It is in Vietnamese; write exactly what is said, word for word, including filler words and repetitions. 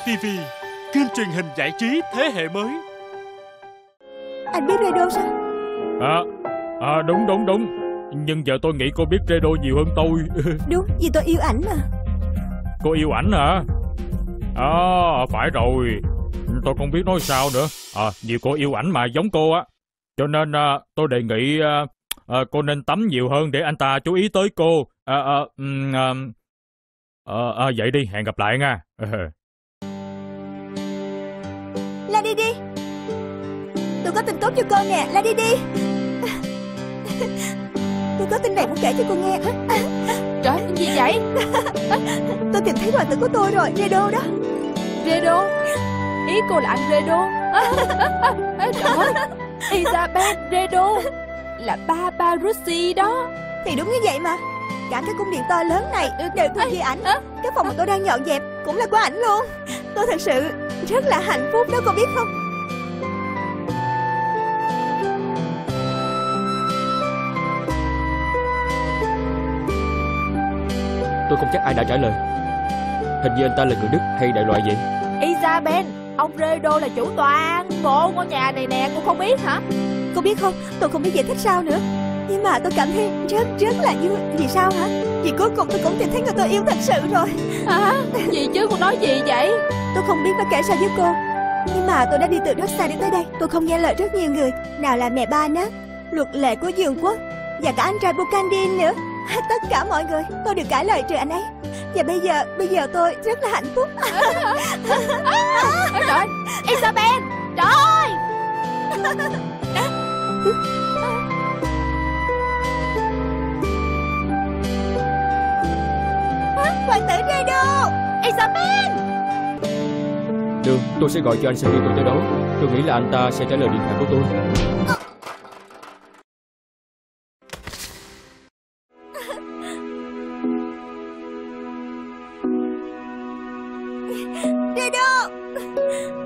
ti vi, kênh truyền hình giải trí thế hệ mới. Anh biết Redo sao? À, à đúng đúng đúng. Nhưng giờ tôi nghĩ cô biết Redo nhiều hơn tôi. Đúng, vì tôi yêu ảnh mà. Cô yêu ảnh hả? À phải rồi, tôi không biết nói sao nữa. À, nhiều cô yêu ảnh mà giống cô á. Cho nên à, tôi đề nghị à, à, cô nên tắm nhiều hơn để anh ta chú ý tới cô. À, à, à, à, à, vậy đi, hẹn gặp lại nha. La đi đi. Tôi có tin tốt cho cô nè, La đi đi. Tôi có tin này muốn kể cho cô nghe. Trời, gì vậy? Tôi tìm thấy hoàng tử của tôi rồi, Redo đó. Redo? Ý cô là anh Redo? Trời ơi, Isabel Redo là ba ba Russi đó. Thì đúng như vậy mà. Cả cái cung điện to lớn này đều thuộc về ảnh. Cái phòng mà tôi đang dọn dẹp cũng là của ảnh luôn. Tôi thật sự rất là hạnh phúc đó, cô biết không? Tôi không chắc ai đã trả lời. Hình như anh ta là người Đức hay đại loại vậy. Isabel, ông Redo là chủ toàn bộ ngôi nhà này nè, cô không biết hả? Cô biết không, tôi không biết giải thích sao nữa. Nhưng mà tôi cảm thấy rất rất là vui. Vì sao hả? Vì cuối cùng tôi cũng tìm thấy người tôi yêu thật sự rồi. Hả? Gì chứ, cô nói gì vậy? Tôi không biết phải kể sao với cô. Nhưng mà tôi đã đi từ rất xa đến tới đây. Tôi không nghe lời rất nhiều người. Nào là mẹ ba nó, luật lệ của Dương quốc, và cả anh trai Bukandin nữa. Tất cả mọi người, tôi đều cãi lời trừ anh ấy. Và bây giờ, bây giờ tôi rất là hạnh phúc. Ôi trời, Isabel, trời ơi. Hoàng tử Redo, Isabel. Được, tôi sẽ gọi cho anh sau khi tôi tới đó. Tôi nghĩ là anh ta sẽ trả lời điện thoại của tôi. Redo.